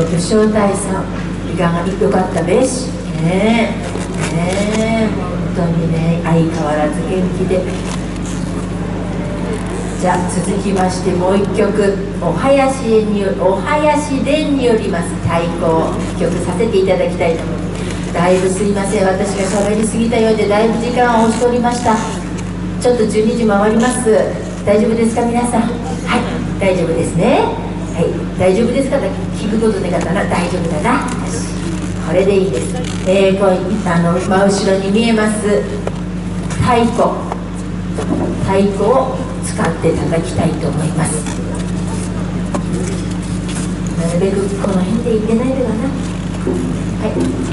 武将隊さん、いかが良かったべしね。本当にね、相変わらず元気で。じゃあ続きましてもう一曲、お囃子伝によります太鼓を一曲させていただきたいと思います。だいぶすいません、私が喋りすぎたようでだいぶ時間を押しておりました。ちょっと12時回ります。大丈夫ですか皆さん。はい、大丈夫ですね。はい、大丈夫ですか。聞くことでかったな。大丈夫だな。これでいいです。こう真後ろに見えます太鼓を使って叩きたいと思います。なるべくこの辺で入れないでかな。はい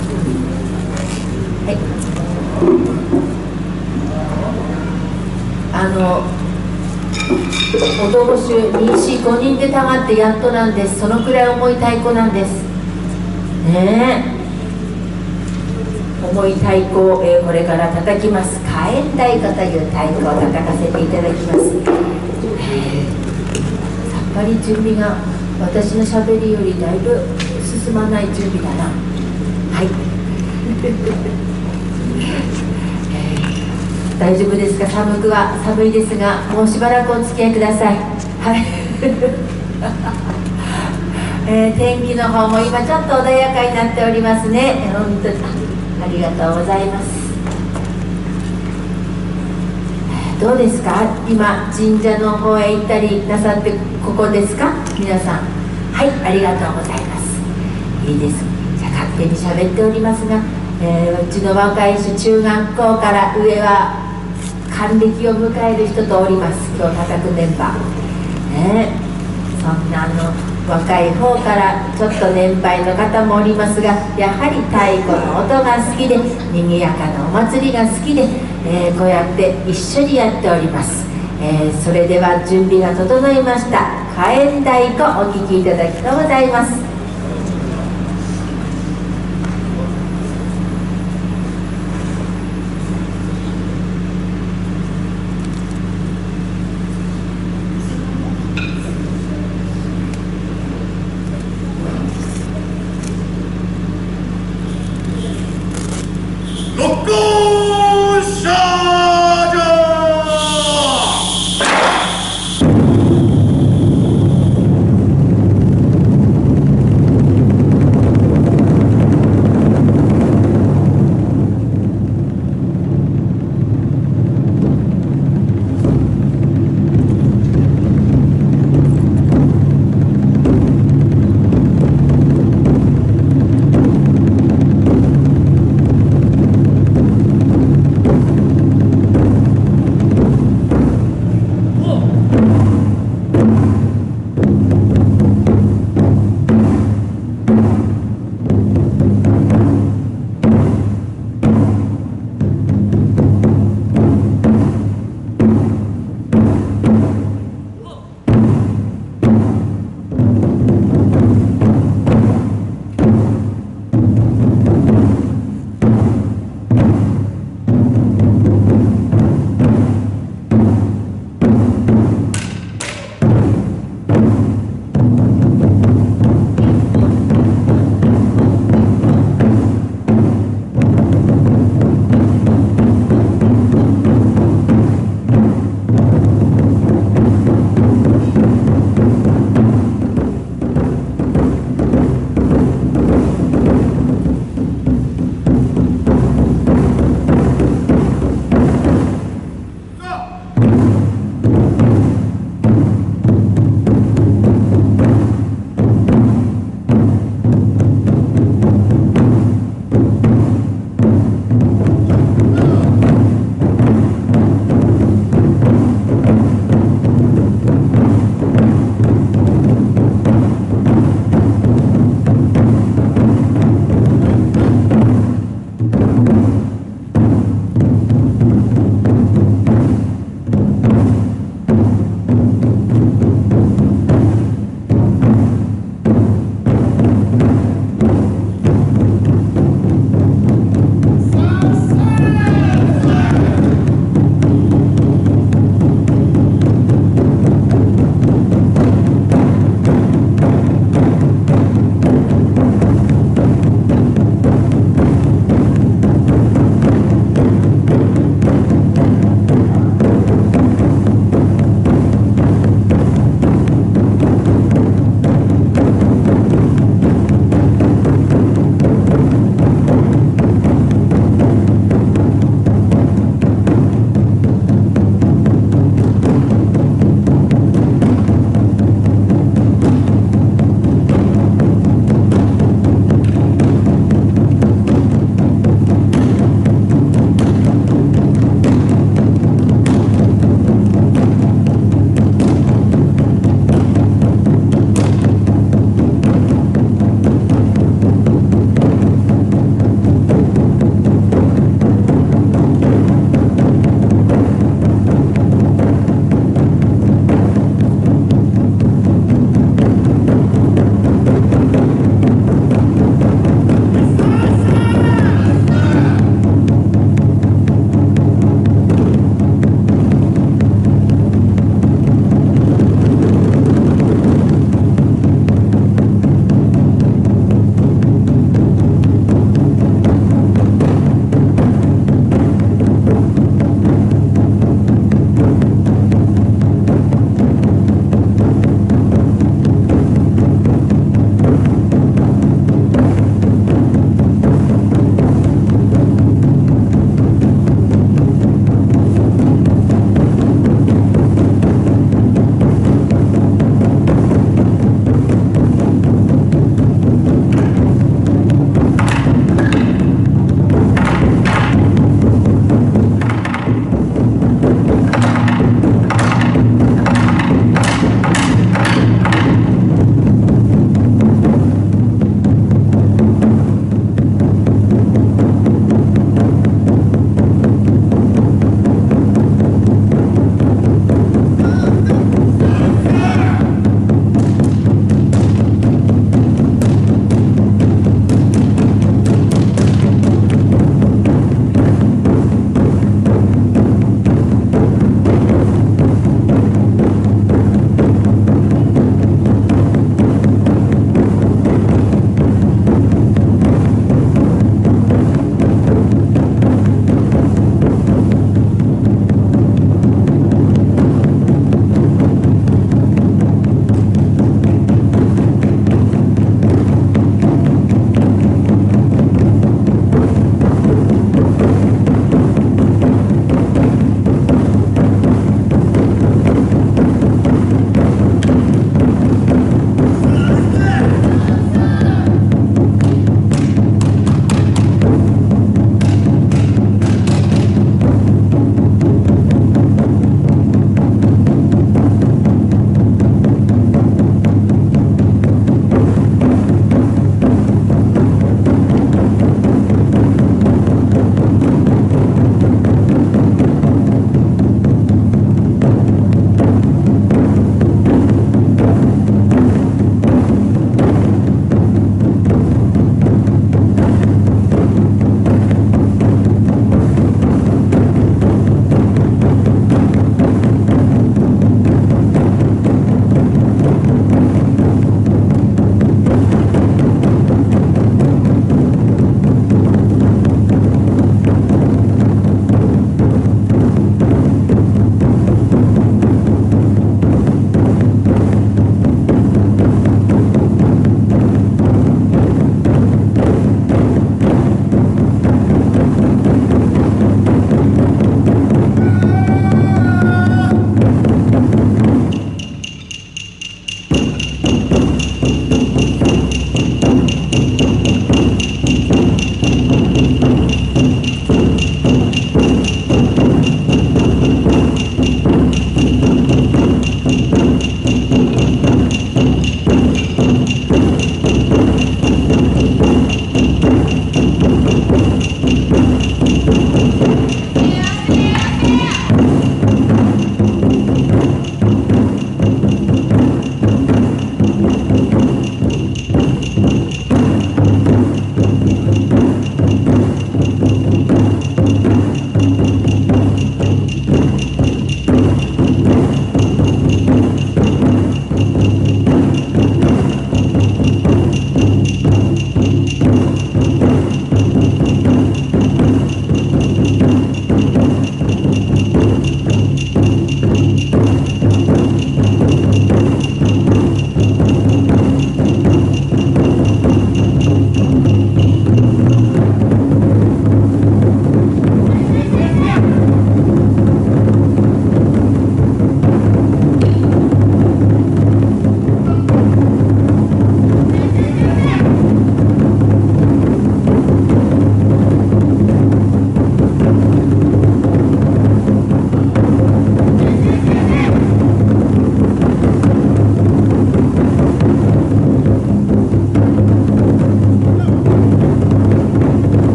はい。男衆2、4、5人でたまってやっとなんです。そのくらい重い太鼓なんですね。重い太鼓を、これから叩きます。火焔太鼓という太鼓を叩かせていただきます。さっぱり準備が私のしゃべりよりだいぶ進まない準備だな。はい。大丈夫ですか。寒いですが、もうしばらくお付き合いください。はい。天気の方も今ちょっと穏やかになっておりますね。本当にありがとうございます。どうですか。今神社の方へ行ったりなさって、ここですか皆さん。はい、ありがとうございます。いいです。じゃあ勝手に喋っておりますが、うちの若い人、中学校から上は還暦を迎える人とおります。今日叩くメンバー、そんな若い方からちょっと年配の方もおりますが、やはり太鼓の音が好きで、賑やかなお祭りが好きで、こうやって一緒にやっております。それでは準備が整いました。火焔太鼓お聴きいただきとうございます。